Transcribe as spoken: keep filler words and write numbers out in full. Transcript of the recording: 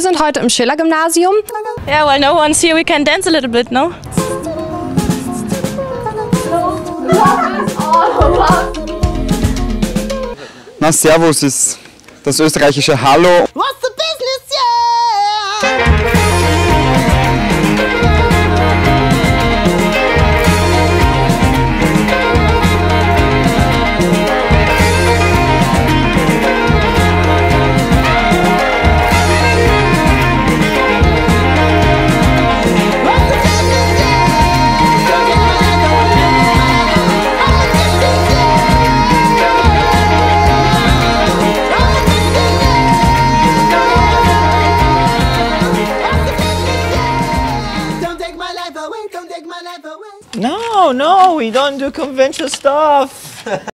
Wir sind heute im Schiller-Gymnasium. Yeah, well, no one's here. We can dance a little bit, no? Na, Servus ist das österreichische Hallo. What's the business, yeah? No, no, we don't do conventional stuff.